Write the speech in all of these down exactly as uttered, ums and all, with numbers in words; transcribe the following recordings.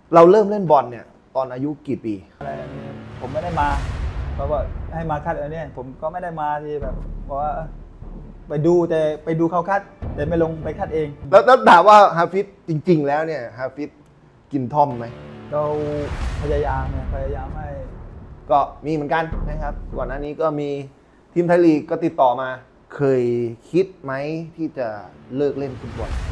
เราเริ่มเล่นบอลเนี่ยตอนอายุกี่ปีอะไรผมไม่ได้มาเพราะว่าให้มาคัดอะไรเนี่ยผมก็ไม่ได้มาที่แบบว่าไปดูแต่ไปดูเขาคัดแต่ไม่ลงไปคัดเองแล้วแล้วถามว่าฮาฟิซจริงๆแล้วเนี่ยฮาฟิซกินท่อมไหมเราพยายามเนี่ยพยายามให้ก็มีเหมือนกันนะครับก่อนหน้านี้ก็มีทีมไทยลีกก็ติดต่อมาเคยคิดไหมที่จะเลิกเล่นฟุตบอล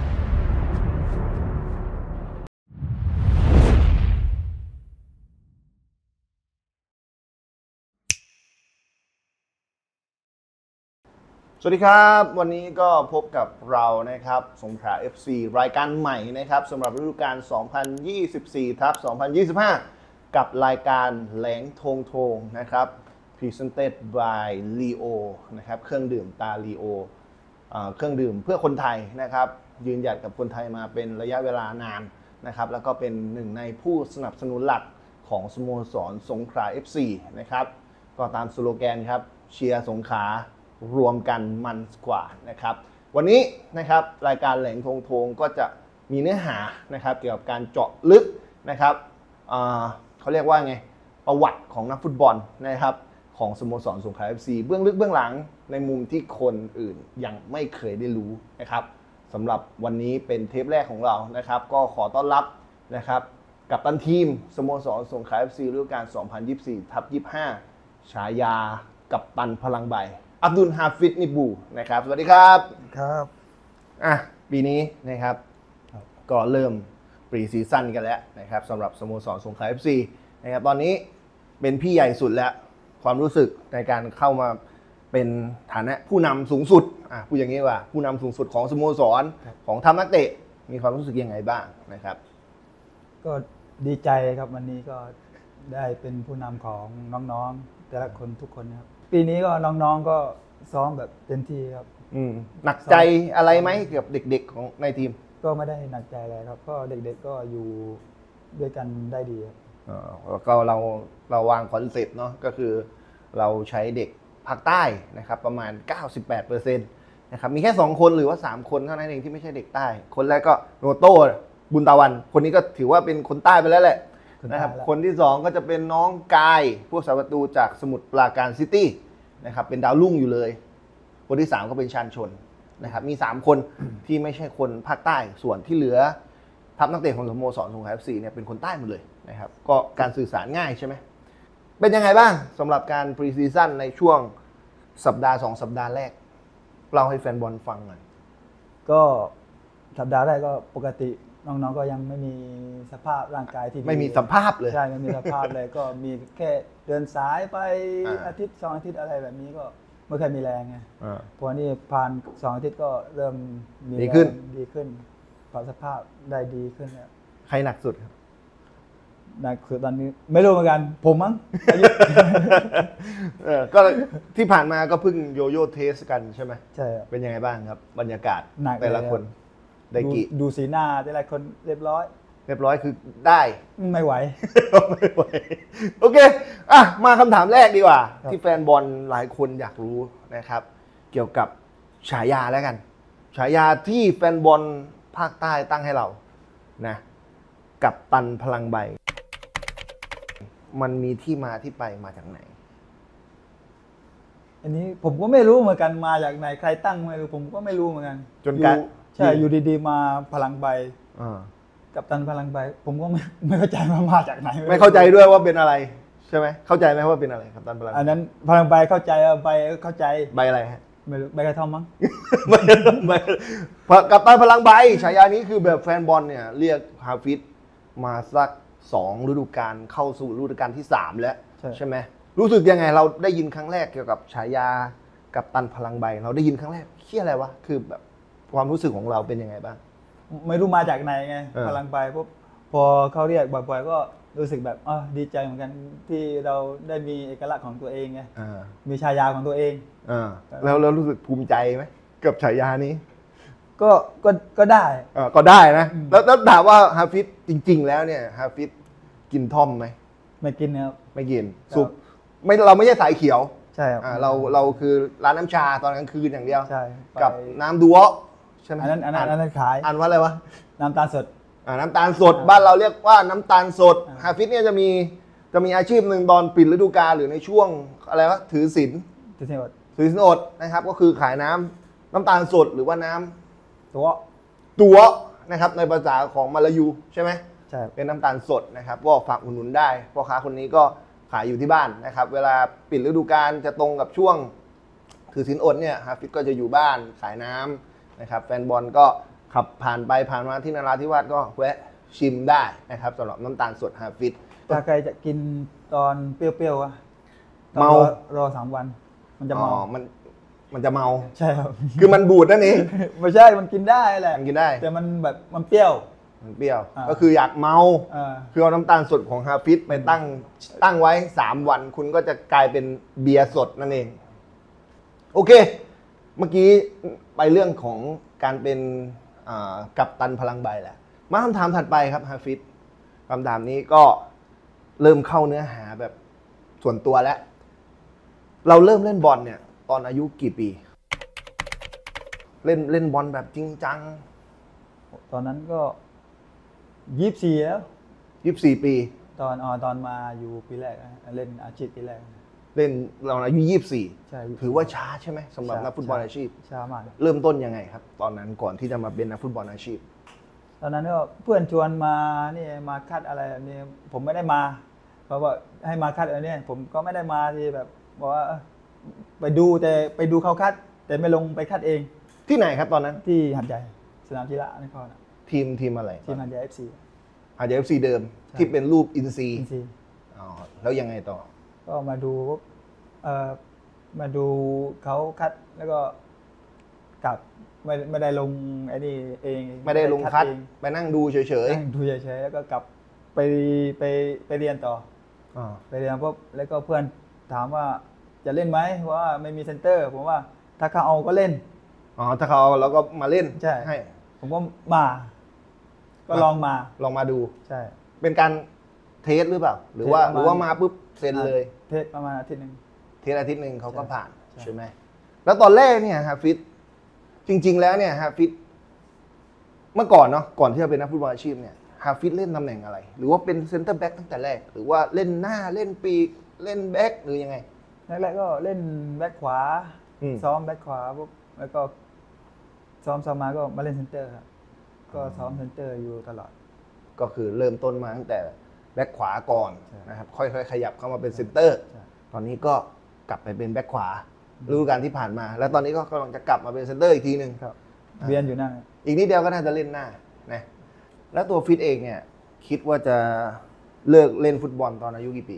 สวัสดีครับวันนี้ก็พบกับเรานะครับสงขลา เอฟ ซี รายการใหม่นะครับสำหรับฤดูกาล สองพันยี่สิบสี่ ทับ สองพันยี่สิบห้า กับรายการแหลงทงทงนะครับ Presented by Leo นะครับเครื่องดื่มตา Leo เครื่องดื่มเพื่อคนไทยนะครับยืนหยัดกับคนไทยมาเป็นระยะเวลานานนะครับแล้วก็เป็นหนึ่งในผู้สนับสนุนหลักของสโมสรสงขลา เอฟ ซี นะครับก็ตามสโลแกนครับเชียร์สงขลารวมกันมันกว่านะครับวันนี้นะครับรายการแหลงทงทงก็จะมีเนื้อหานะครับเกี่ยวกับการเจาะลึกนะครับเขาเรียกว่าไงประวัติของนักฟุตบอลนะครับของสโมสรสงขลา เอฟ ซี เบื้องลึกเบื้องหลังในมุมที่คนอื่นยังไม่เคยได้รู้นะครับสำหรับวันนี้เป็นเทปแรกของเรานะครับก็ขอต้อนรับนะครับกัปตันทีมสโมสรสงขลา เอฟ ซี ฤดูกาล สองพันยี่สิบสี่ ทับ ยี่สิบห้า ฉายากัปตันพลังใบอับดุลฮาฟิซนิบูนะครับสวัสดีครับครับอ่ะปีนี้นะครับก็เริ่มปรีซีซั่นกันแล้วนะครับสำหรับสโมสรสงขลา เอฟ ซี นะครับตอนนี้เป็นพี่ใหญ่สุดแล้วความรู้สึกในการเข้ามาเป็นฐานะผู้นำสูงสุดอ่ะพูดอย่างนี้ว่าผู้นำสูงสุดของสโมสรของทัพนักเตะมีความรู้สึกยังไงบ้างนะครับก็ดีใจครับวันนี้ก็ได้เป็นผู้นำของน้องๆแต่ละคนทุกคนนะครับปีนี้ก็น้องๆก็ซ้อมแบบเต็มที่ครับหนักใจอะไรไหมเกี่ยวกับเด็กๆของในทีมก็ไม่ได้หนักใจอะไรครับก็เด็กๆก็อยู่ด้วยกันได้ดีครับก็เราเราวางคอนเซปต์เนาะก็คือเราใช้เด็กภาคใต้นะครับประมาณ เก้าสิบแปดเปอร์เซ็นต์ นะครับมีแค่สองคนหรือว่าสามคนเท่านั้นเองที่ไม่ใช่เด็กใต้คนแรกก็โนโต้บุญตะวันคนนี้ก็ถือว่าเป็นคนใต้ไปแล้วแหละนะครับคนที่สองก็จะเป็นน้องกายผู้สาประตูจากสมุทรปราการซิตี้นะครับเป็นดาวรุ่งอยู่เลยคนที่สามก็เป็นชานชนนะครับมีสามคนที่ไม่ใช่คนภาคใต้ส่วนที่เหลือทัพนักเตะของสโมสรสงขลา เอฟ ซี เนี่ยเป็นคนใต้หมดเลยนะครับก็การสื่อสารง่ายใช่ไหมเป็นยังไงบ้างสำหรับการพรีซีซั่นในช่วงสัปดาห์สองสัปดาห์แรกเล่าให้แฟนบอลฟังหน่อยก็สัปดาห์แรกก็ปกติน้องๆก็ยังไม่มีสภาพร่างกายที่ไม่มีสภาพเลยใช่ไม่มีสภาพเลยก็มีแค่เดินสายไปอาทิตย์สองอาทิตย์อะไรแบบนี้ก็ไม่เคยมีแรงไงพอนี่ผ่านสองอาทิตย์ก็เริ่มมีดีขึ้นดีขึ้นปรับสภาพได้ดีขึ้นแล้วใครหนักสุดครับหนักสุดตอนนี้ไม่รู้เหมือนกันผมมั้งก็ที่ผ่านมาก็เพิ่งโยโย่เทสกันใช่ไหมใช่เป็นยังไงบ้างครับบรรยากาศแต่ละคนได้กี่ดูสีหน้าแต่ละคนเรียบร้อยเรียบร้อยคือได้ไม่ไหวไม่ไหวโอเคอ่ะมาคำถามแรกดีกว่าที่แฟนบอลหลายคนอยากรู้นะครับเกี่ยวกับฉายาแล้วกันฉายาที่แฟนบอลภาคใต้ตั้งให้เรานะกัปตันพลังใบมันมีที่มาที่ไปมาจากไหนอันนี้ผมก็ไม่รู้เหมือนกันมาจากไหนใครตั้งไม่รู้ผมก็ไม่รู้เหมือนกันจนกันใช่อยู่ดีๆมาพลังใบกัปตันพลังใบผมก็ไม่ไม่เข้าใจว่ามาจากไหนไม่เข้าใจด้วยว่าเป็นอะไรใช่ไหมเข้าใจไหมว่าเป็นอะไรกัปตันพลังอันนั้นพลังใบเข้าใจใบเข้าใจใบอะไรฮะไม่รู้ใบกระท่อมมั้งกัปตันพลังใบฉายานี้คือแบบแฟนบอลเนี่ยเรียกฮาฟิซมาสักสองฤดูกาลเข้าสู่ฤดูกาลที่สามแล้วใช่ไหมรู้สึกยังไงเราได้ยินครั้งแรกเกี่ยวกับฉายากัปตันพลังใบเราได้ยินครั้งแรกเคี้ยอะไรวะคือแบบความรู้สึกของเราเป็นยังไงบ้างไม่รู้มาจากไหนไงพลังใบพวกพอเขาเรียกบ่อยๆก็รู้สึกแบบอ๋อดีใจเหมือนกันที่เราได้มีเอกลักษณ์ของตัวเองไงมีฉายาของตัวเองแล้วเรารู้สึกภูมิใจไหมกับฉายานี้ก็ก็ก็ได้ก็ได้นะแล้วแล้วถามว่าฮาฟิซจริงๆแล้วเนี่ยฮาฟิซกินท่อมไหมไม่กินครับไม่กินสุกไม่เราไม่ใช่สายเขียวใช่ครับเราเราคือร้านน้ำชาตอนกลางคืนอย่างเดียวใช่กับน้ำดัวใช่ไหมอันนั้นอันนั้นอันนั้นขายอ่านว่าอะไรวะน้ำตาลสดอ่าน้ำตาลสดบ้านเราเรียกว่าน้ำตาลสดฮาฟิซเนี่ยจะมีจะมีอาชีพหนึ่งตอนปิดฤดูกาลหรือในช่วงอะไรวะถือศีลที่นี่ว่าถือศีลอดนะครับก็คือขายน้ำน้ำตาลสดหรือว่าน้ำตัวตัวนะครับในภาษาของมาลายูใช่ไหมใช่เป็นน้ำตาลสดนะครับก็ฝากอุดหนุนได้พ่อค้าคนนี้ก็ขายอยู่ที่บ้านนะครับเวลาปิดฤดูกาลจะตรงกับช่วงถือศีลอดเนี่ยฮาฟิซก็จะอยู่บ้านขายน้ำนะครับแฟนบอลก็ขับผ่านไปผ่านมาที่นราธิวาสก็แวะชิมได้นะครับสำหรับน้ำตาลสดฮาฟิซถ้าใครจะกินตอนเปรี้ยวๆอะต้องเมารอรอสามวัน มันจะเมาอ๋อมันมันจะเมาใช่ครับคือมันบูดนั่นเองไม่ใช่มันกินได้แหละมันกินได้แต่มันแบบมันเปรี้ยวมันเปรี้ยวอ่าก็คืออยากเมาอ่าคือเอาน้ำตาลสดของฮาฟิซไปตั้งตั้งไว้สามวัน คุณก็จะกลายเป็นเบียร์สดนั่นเอง โอเค เมื่อกี้ไปเรื่องของการเป็นอ่ากัปตันพลังใบแหละมาคำถามถัดไปครับฮาฟิซคำถามนี้ก็เริ่มเข้าเนื้อหาแบบส่วนตัวแล้ว เราเริ่มเล่นบอลเนี่ย ตอนอายุกี่ปี เล่นเล่นบอลแบบจริงจังตอนนั้นก็ยี่สิบสี่แล้วยี่สิบสี่ปีตอนอ๋อตอนมาอยู่ปีแรกอะเล่นอาชีพปีแรกเล่นเราอายุยี่สิบสี่ใช่ถือว่าช้าใช่ไหมสำหรับช้านักฟุตบอลอาชีพช้ามากเริ่มต้นยังไงครับ ตอนนั้นก่อนที่จะมาเป็นนักฟุตบอลอาชีพตอนนั้นก็เพื่อนชวนมานี่มาคัดอะไรแบบนี้ผมไม่ได้มาเขาบอกให้มาคัดอะไรเนี่ยผมก็ไม่ได้มาที่แบบบอกว่าเอ้อไปดูแต่ไปดูเขาคัด แต่ไม่ลงไปคัดเองที่ไหนครับตอนนั้นที่หัดใหญ่สนามกีฬานครอะทีมทีมอะไรทีมหัดใหญ่เอฟซีอาจจะเอฟซีเดิม ที่เป็นรูปอินซีอินซีอ๋อแล้วยังไงต่อก็มาดูปุ๊บเอ่อมาดูเขาคัดแล้วก็กลับไม่ไม่ได้ลงไอ้นี่เองไม่ได้ลงคัดเองไปนั่งดูเฉยนั่งดูเฉยๆแล้วก็กลับไปไปไปเรียนต่อๆอ๋อไปเรียนปุ๊บแล้วก็เพื่อนถามว่าจะเล่นไหมเพราะว่าไม่มีเซนเตอร์ ผมว่าถ้าเขาเอาก็เล่นอ๋อถ้าเขาเอาเราก็มาเล่นใช่ให้ผมก็มา ก็ลองมาลองมาดูใช่เป็นการเทสหรือเปล่า หรือว่าเทสประมาณหรือว่ามาปุ๊บเซ็นเลยเทสประมาณอาทิตย์หนึ่งเทสอาทิตย์หนึ่งเขาก็ใช่ผ่านใช่ใช่ไหมแล้วตอนแรกเนี่ยฮาฟิซจริง ๆ แล้วเนี่ยฮาฟิซเมื่อก่อนเนาะก่อนที่จะเป็นนักฟุตบอลอาชีพเนี่ยฮาฟิซเล่นตำแหน่งอะไร หรือว่าเป็นเซนเตอร์แบ็กตั้งแต่แรก หรือว่าเล่นหน้าเล่นปีกเล่นแบ็กหรือยังไงแรกๆก็เล่นแบ็คขวาอืมซ้อมแบ็คขวาปุ๊บแล้วก็ซ้อมซ้อมมาก็มาเล่นเซนเตอร์ครับก็ซ้อมเซนเตอร์อยู่ตลอดก็คือเริ่มต้นมาตั้งแต่แบ็คขวาก่อนใช่นะครับค่อยๆ ขยับเข้ามาเป็นเซนเตอร์ใช่ตอนนี้ก็กลับไปเป็นแบ็คขวาฤดูกาลที่ผ่านมา แล้วตอนนี้ก็กำลังจะกลับมาเป็นเซนเตอร์อีกทีหนึ่งครับเวียนอยู่นั่นอีกนิดเดียวก็น่าจะเล่นหน้านะแล้วตัวฟิตเองเนี่ยคิดว่าจะเลิกเล่นฟุตบอลตอนอายุกี่ปี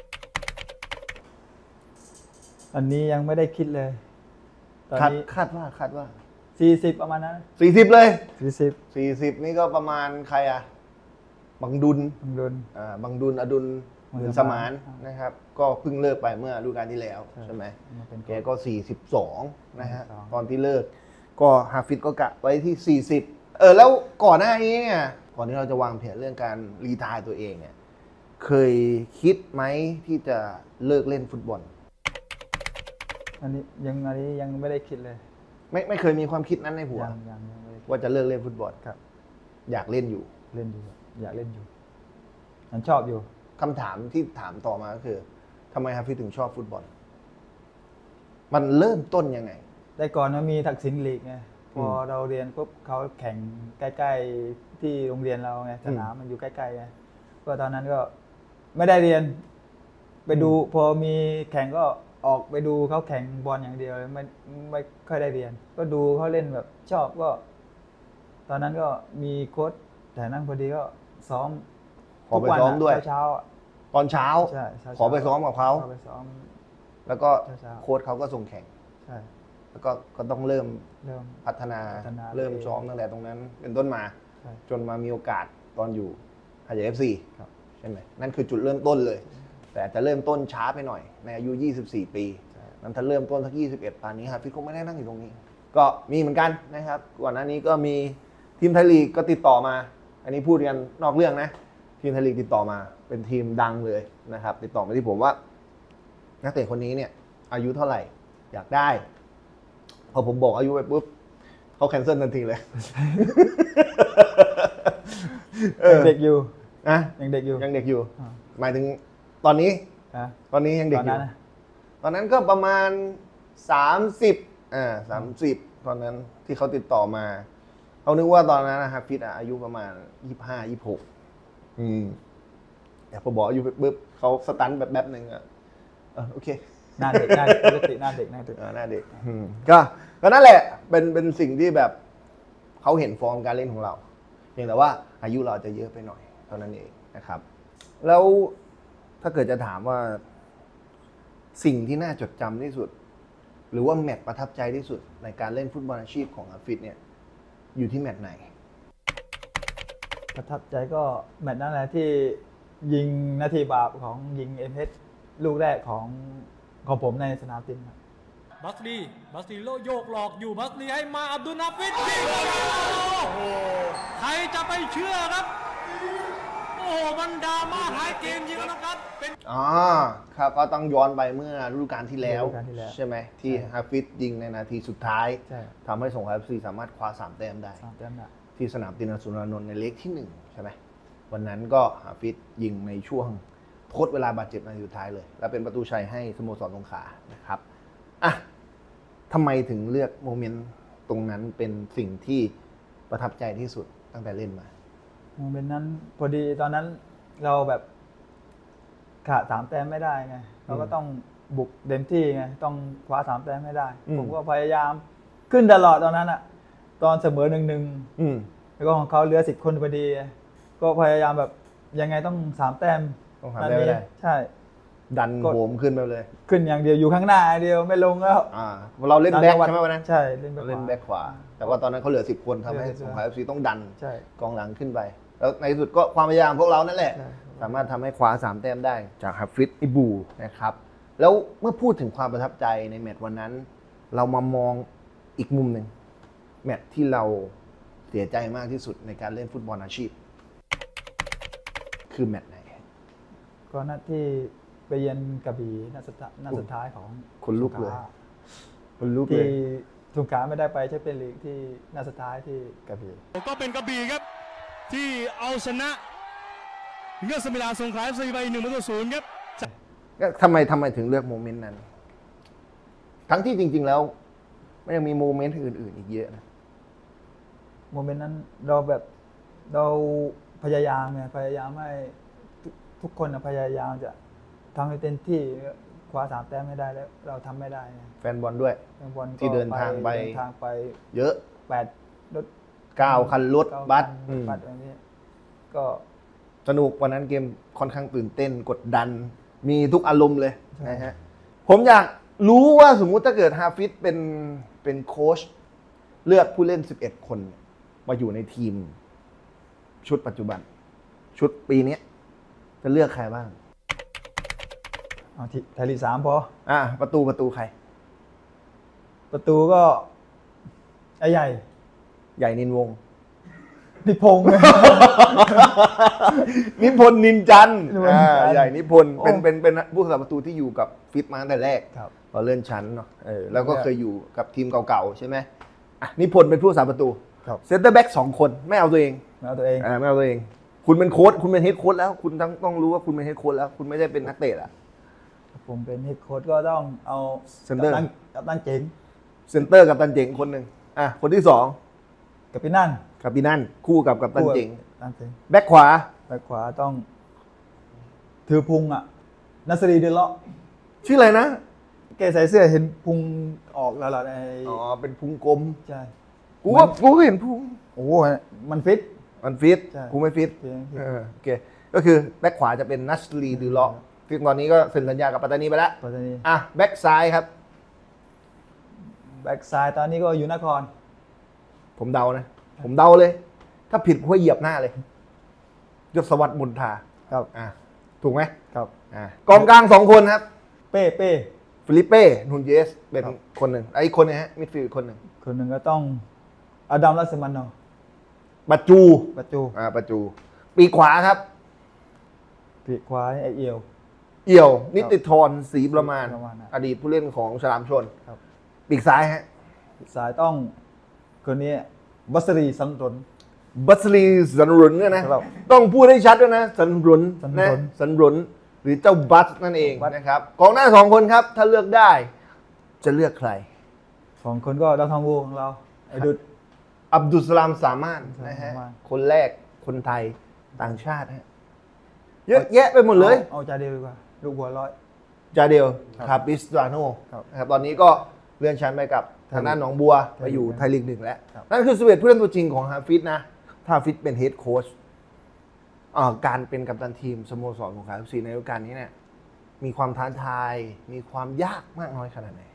อันนี้ยังไม่ได้คิดเลย ตอนคาดนี้คาดว่าคาดว่าสี่สิบประมาณนั้นสี่สิบเลยสี่สิบสี่สิบนี่ก็ประมาณใครอะบังดุลบังดุลอ่าบังดุลอดุลบังดุลเงินสมานนะครับ ก็เพิ่งเลิกไปเมื่อฤดูกาลที่แล้วใช่ใช่ไหมมาเป็นแกก็สี่สิบสองนะฮะสี่สิบสองตอนที่เลิก ก็ฮาฟิซก็กะไว้ที่สี่สิบเออแล้วก่อนหน้านี้เนี่ยก่อนที่เราจะวางแผนเรื่องการรีไทร์ตัวเองเนี่ยเคยคิดไหมที่จะเลิกเล่นฟุตบอลอันนี้ยังอันนี้ยังไม่ได้คิดเลยไม่ไม่เคยมีความคิดนั้นในหัวยังยังยังไม่ได้คิดว่าจะเลิกเล่นฟุตบอลครับอยากเล่นอยู่เล่นอยู่อยากเล่นอยู่ฉันชอบอยู่คำถามที่ถามต่อมาก็คือทำไมฮาฟิซถึงชอบฟุตบอล มันเริ่มต้นยังไงแต่ก่อนมันมีทักษิณลีกไงพอมเราเรียนปุ๊บเขาแข่งใกล้ๆที่โรงเรียนเราไงสนามมันอยู่ใกล้ๆไงก็ตอนนั้นก็ไม่ได้เรียน ไปดูพอมีแข่งก็ออกไปดูเขาแข่งบอลอย่างเดียวเลยไม่ไม่ค่อยได้เรียน ก็ดูเขาเล่นแบบชอบก็ ตอนนั้นก็มีโค้ชแต่นั่งพอดีก็ซ้อมขอไปซ้อมด้วยเช้าๆอะตอนเช้าใช่เช้าๆขอไปซ้อมกับเขาขอไปซ้อมแล้วก็เช้าๆโค้ชเขาก็ส่งแข่งใช่แล้วก็ก็ต้องเริ่มเริ่มพัฒนาพัฒนาเริ่มตัวเองซ้อมตั้งแต่ตรงนั้นเป็นต้นมาใช่จนมามีโอกาสตอนอยู่หาดใหญ่เอฟซีครับใช่ไหมนั่นคือจุดเริ่มต้นเลย แต่จะเริ่มต้นช้าไปหน่อย ในอายุ ยี่สิบสี่ ปีใช่นั้นถ้าเริ่มต้นสัก ยี่สิบเอ็ด ป่านนี้ฮาฟิซคงไม่ได้นั่งอยู่ตรงนี้ ก็มีเหมือนกันนะครับ ก่อนหน้านี้ก็มีทีมไทยลีกก็ติดต่อมา อันนี้พูดกันนอกเรื่องนะ ทีมไทยลีกติดต่อมา เป็นทีมดังเลยนะครับ ติดต่อมาที่ผมว่า นักเตะคนนี้เนี่ย อายุเท่าไหร่ อยากได้ พอผมบอกอายุไปปุ๊บเขาแคนเซิลทันทีเลยเออยังเด็กอยู่นะยังเด็กอยู่ยังเด็กอยู่อ่าหมายถึงตอนนี้อ่ะตอนนี้ยังเด็ตกอนอยู่นั้นนะตอนนั้นก็ประมาณสามสิบอ่าสามสิบตอนนั้นที่เขาติดต่อมาเขานึกว่าตอนนั้นนะฮะฟิตอ่ะอายุประมาณยี่ห้ายี่หกอืมแต่พอบอกอายุปุ๊บเขาสตันแบบแบบหนึ่งอ่ะเออโอเคหน้าเด็กหน้าเด็กปกติหน้าเด็กหน้าเด็กเออหน้าเด็กอืมก็ก็นั่นแหละเป็นเป็นสิ่งที่แบบเขาเห็นฟอร์มการเล่นของเราเพียงแต่ว่าอายุเราอาจจะเยอะไปหน่อยเท่านั้นเองนะครับ แล้วถ้าเกิดจะถามว่าสิ่งที่น่าจดจำที่สุด หรือว่าแมตช์ประทับใจที่สุดในการเล่นฟุตบอลอาชีพของอาฟิศเนี่ยอยู่ที่แมตช์ไหนประทับใจก็แมตช์นั้นแหละที่ยิงนาทีบาปของยิงเอ็มเอสลูกแรกของของผมในสนามตินครับบัสลีบัสลีโลโยกหลอกอยู่บัสลีให้มาอับดุลนาฟิดยิงโอ้โหใครจะไปเชื่อครับ โอ้โหมันดราม่าท้ายเกมจริงนะครับเป็นอ๋อครับก็ต้องย้อนไปเมื่อฤดูกาลที่แล้วฤดูกาลที่แล้วใช่ไหมที่ใช่ฮาฟิซยิงในนาทีสุดท้ายใช่ทำให้สงขลา เอฟ ซี สามารถคว้าสามแต้มได้สามแต้มได้ที่สนามตินสุรานนท์ในเล็กที่หนึ่งใช่ไหมวันนั้นก็ฮาฟิซยิงในช่วงทดเวลาบาดเจ็บนาทีสุดท้ายเลย และเป็นประตูชัยให้สโมสรสงขลานะครับอ่ะทำไมถึงเลือกโมเมนต์ตรงนั้นเป็นสิ่งที่ประทับใจที่สุดตั้งแต่เล่นมาโมเมนต์นั้นพอดีตอนนั้นเราแบบขาดสามแต้มไม่ได้ไงเราก็ต้องบุกเต็มที่ไงต้องคว้าสามแต้มให้ได้อืมผมก็พยายามขึ้นตลอดตอนนั้นอะตอนเสมอหนึ่งหนึ่งอืมแล้วก็ของเขาเหลือสิบคนพอดี ก็พยายามแบบยังไงต้องสามแต้มต้องสามแต้มให้ได้ใช่ดันกดโหมขึ้นไปเลยขึ้นอย่างเดียวอยู่ข้างหน้าอย่างเดียวไม่ลงแล้วอ่าเราเล่นแบ็คใช่ไหมวันนั้นใช่เล่นแบ็เราคเล่นขวาแบ็คขวา แต่ว่าตอนนั้นเขาเหลือสิบคนทำให้เหลือสิบสงขลา เอฟ ซี ต้องดันใช่กองหลังขึ้นไป แล้วในที่สุดก็ความพยายามพวกเรานั่นแหละใช่สามารถทำให้คว้าสามแต้มได้จากฮับฟิตอิบูนะครับ แล้วเมื่อพูดถึงความประทับใจในแมตช์วันนั้น เรามามองอีกมุมหนึ่งแมตช์ที่เราเสียใจมากที่สุดในการเล่นฟุตบอลอาชีพ คือแมตช์ไหนก็นัดที่ไปเยือนกระบี่นัดสุดท้ายนัดสุดท้ายของคนลุกเลยสงขคนลุกเลที่ยสงขลาไม่ได้ไปแชมเปี้ยนลีกที่นัดสุดท้ายที่กระบี่ก็เป็นกระบี่ครับ ที่เอาชนะเงือกสมิลาสงขลา เอฟ ซี ไปหนึ่งประตูศูนย์ครับก็ทำไมทำไมถึงเลือกโมเมนต์นั้น ทั้งที่จริง ๆ แล้วมันยังมีโมเมนต์อื่น ๆ อีกเยอะนะโมเมนต์นั้นเราแบบเราพยายามไงพยายามให้ทุกทุกคนน่ะพยายามจะทำให้เต็มที่คว้าสามแต้มไม่ได้แล้ว เราทำไม่ได้ไงแฟนบอลด้วยแฟนบอลก็ที่เดินทางไปเดินทางไปเยอะแปดรถเก้าคันรถเก้าบัสคันอืมบัสอะไรนี้ก็สนุกวันนั้นเกมค่อนข้างตื่นเต้นกดดัน มีทุกอารมณ์เลยนะฮะผมอยากรู้ว่าสมมุติถ้าเกิดฮาฟิซเป็นเป็นโค้ชเลือกผู้เล่นสิบเอ็ดคนมาอยู่ในทีม ชุดปัจจุบัน ชุดปีนี้จะเลือกใครบ้างเอาที่ไทยลีกสามพออ่ะประตูประตูใครประตูก็ไอ้ใหญ่ใหญ่นินวงศ์นิพงศ์นิพนธ์นินจันทร์นิพนธ์นินจันทร์อ่าใหญ่นิพนธ์เป็นโอ้เป็นเป็นผู้สาประตูที่อยู่กับฟิตมาตั้งแต่แรกครับพอเลื่อนชั้นเนาะเออแล้วก็เนี่ยเคยอยู่กับทีมเก่าๆใช่ไหมอ่ะนิพนธ์เป็นผู้สาประตูครับเซนเตอร์แบ็กสองคนไม่เอาตัวเองแล้วตัวเองอ่าไม่เอาตัวเอง คุณเป็นโค้ชคุณเป็นเฮดโค้ชแล้ว คุณต้องต้องรู้ว่าคุณเป็นเฮดโค้ชแล้ว คุณไม่ได้เป็นนักเตะละผมเป็นเฮดโค้ชก็ต้องเอาเซ็นเตอร์กัปตันกับตันเจ๋งเซนเตอร์กับตันเจ๋งคนหนึ่งอ่ะคนที่สองกับพี่นั่นกับปีนั่นคู่กับกับตันเจ๋งกับตันเจ๋งแบ็กขวาไปขวาต้อง ถือพุงอ่ะนัสรีเดลเลาะชื่ออะไรนะแกใส่เสื้อเห็นพุงออกแล้วล่ะในอ๋อเป็นพุงกลมใช่กูก็กูก็เห็นพุงโอ้โหมันฟิตมันฟิตใช่กูไม่ฟิตฟิตฟิตเออโอเค ก็คือแบ็คขวาจะเป็นนัสลีดือเลาะซึ่งตอนนี้ก็เซ็นสัญญากับปัตตานีไปแล้วปัตตานีอ่ะแบ็คซ้ายครับแบ็กซ้ายตอนนี้ก็อยู่นครผมเดานะ ผมเดาเลย ถ้าผิดผมเหยียบหน้าเลยยศวัตรมุนทาครับอ่ะถูกไหมครับอ่ะกองกลางสองคนครับเป้เป้ฟิลิปเป้นูนเยสเป็นครับคนหนึ่งไอ้คนเนี้ฮะมิดฟิลด์คนหนึ่งคนหนึ่งก็ต้องอดัมรัสมันโนปัจจูปัจจูอ่าปัจจู ปีกขวาครับปีกขวาไอเอียวเอี่ยว นิติธรศรีประมาณประมาณนั้นอดีตผู้เล่นของฉลามชนครับปีกซ้ายฮะปีกซ้ายต้องคนนี้บัสรีสังตนบบัสลีสันรุนเนี่ยนะครับ ต้องพูดให้ชัดด้วยนะสันรุนสันนะรุนสันรุนหรือเจ้าบัสนั่นเองบัสนะครับกองหน้าสองคนครับ ถ้าเลือกได้จะเลือกใครสองคนก็ดาวทองวูของเราไอ้ดุดอับดุลสลามสามารถนะฮะสามารถคนแรกคนไทยต่างชาติฮะเยอะแยะไปหมดเลยเอาเอาจาเดียวดีกว่าลูกหัวร้อยจาเดลครับคาปิสตราโนครับนะครับตอนนี้ก็เลื่อนชั้นไปกับทางด้านหนองบัวไทยลีกมาอยู่ไทยลีกหนึ่งแล้วครับนั่นคือสิบเอ็ดผู้เล่นตัวจริงของฮาฟิซนะ ถ้าฮาฟิซเป็นเฮดโค้ชอ่าการเป็นกัปตันทีมสโมสรของขาเอฟซีในฤดูกาลนี้เนี่ยมีความท้าทาย มีความยากมากน้อยขนาดไหน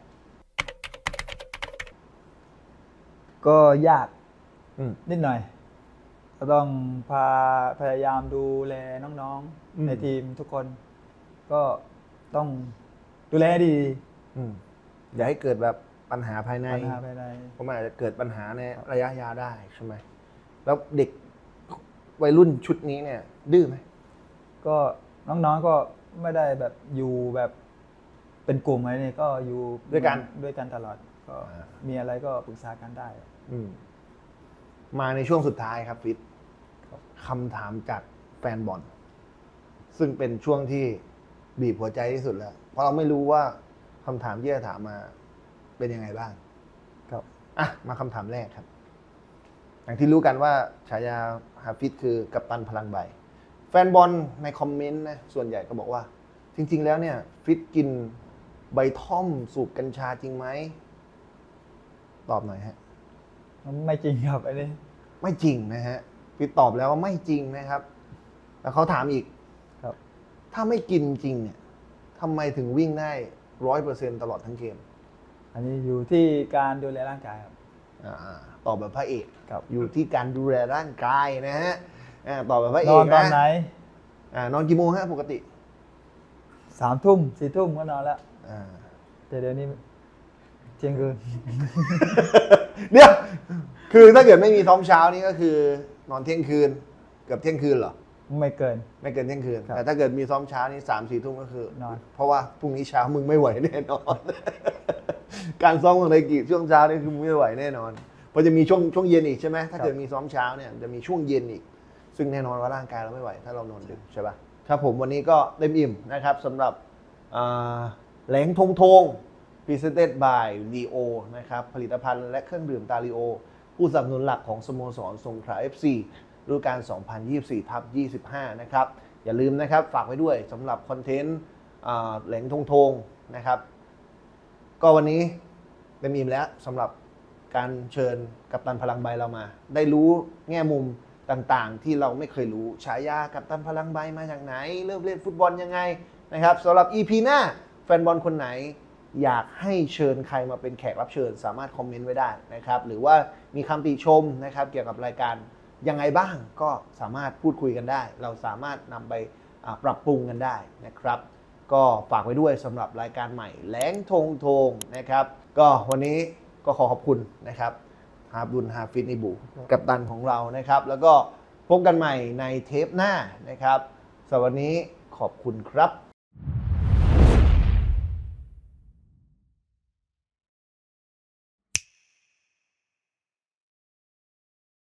ก็ยากอืมนิดหน่อย ก็ต้องพาพยายามดูแลน้องอืมๆ ในทีมทุกคน ก็ต้องดูแลให้ดีอืมอย่าให้เกิดแบบปัญหาภายในปัญหาภายในเพราะมันอาจจะเกิดปัญหาในระยะยาวได้ใช่ไหม แล้วเด็กวัยรุ่นชุดนี้เนี่ย ดื้อไหมก็น้องๆก็ไม่ได้แบบอยู่แบบเป็นกลุ่มอะไรนี่ก็อยู่ด้วยกันด้วยกันตลอด ก็อ่ามีอะไรก็ปรึกษากันได้อืมมาในช่วงสุดท้ายครับฟิตคำถามจากแฟนบอลซึ่งเป็นช่วงที่บีบหัวใจที่สุดแล้ว เพราะเราไม่รู้ว่าคำถามที่จะถามมาเป็นยังไงบ้างครับอ่ะมาคำถามแรกครับ อย่างที่รู้กันว่าฉายาฮาฟิตคือกัปตันพลังใบ แฟนบอลในคอมเมนต์นะส่วนใหญ่ก็บอกว่า จริง ๆ แล้วเนี่ย ฟิตกินใบท่อมสูบกัญชาจริงไหมตอบหน่อยฮะไม่จริงครับอันนี้ไม่จริงนะฮะฟิตตอบแล้วว่าไม่จริงนะครับ แล้วเขาถามอีกครับถ้าไม่กินจริงเนี่ยทำไมถึงวิ่งได้ร้อยเปอร์เซ็นตลอดทั้งเกมอันนี้อยู่ที่การดูแลร่างกายครับอ่าตอบแบบพระเอกครับอยู่ที่การดูแลร่างกายนะฮะอ่าตอบแบบพระเอนอก นตอนนะไหนอ่านอนกี่โมงฮะปกติสามทุ่มสี่ทุ่มก็นอนแล้วอ่าแต่เดี๋ยวนี้เที่ยงคืนเดี๋ยวคือถ้าเกิดไม่มีซ้อมเช้านี่ก็คือนอนเที่ยงคืนเกือบเที่ยงคืนเหรอไม่เกินไม่เกินเที่ยงคืนครับแต่ถ้าเกิดมีซ้อมเช้านี่สามสี่ทุ่มก็คือนอนเพราะว่าพรุ่งนี้เช้ามึงไม่ไหวแน่นอน การซ้อมของไนกิช่วงเช้านี่คือมึงไม่ไหวแน่นอนเพราะจะมีช่วงช่วงเย็นอีกใช่ไหมถ้าเกิดมีซ้อมเช้าเนี่ยจะมีช่วงเย็นอีก ซึ่งแน่นอนว่าร่างกายเราไม่ไหว ถ้าเรานอนดึกใช่ปะครับผมวันนี้ก็เต็มอิ่มนะครับสำหรับอ่าแหลงทงทง Presented by ลีโอนะครับผลิตภัณฑ์และเครื่องดื่มตาลีโอผู้สนับสนุนหลักของสโมสรสงขลา เอฟ ซีฤดูกาล สองพันยี่สิบสี่ทับยี่สิบห้า นะครับอย่าลืมนะครับฝากไว้ด้วยสำหรับคอนเทนต์อ่าแหลงทงทงนะครับ ก็วันนี้เต็มอิ่มแล้วสำหรับการเชิญกัปตันพลังใบเรามา ได้รู้แง่มุมต่างๆ ที่เราไม่เคยรู้ฉายากัปตันพลังใบมาจากไหน เริ่มเล่นฟุตบอลยังไงนะครับสำหรับ อี พี หน้าแฟนบอลคนไหน อยากให้เชิญใครมาเป็นแขกรับเชิญ สามารถคอมเมนต์ไว้ได้นะครับหรือว่ามีคำติชมนะครับเกี่ยวกับรายการยังไงบ้างก็สามารถพูดคุยกันได้ เราสามารถนำไปอ่าปรับปรุงกันได้นะครับ ก็ฝากไว้ด้วยสำหรับรายการใหม่แหลงทงทงนะครับ ก็วันนี้ก็ขอขอบคุณนะครับฮาบดุลฮาฟิดนิบูกัปตันของเรานะครับ แล้วก็พบกันใหม่ในเทปหน้านะครับสำหรับวันนี้ขอบคุณครับ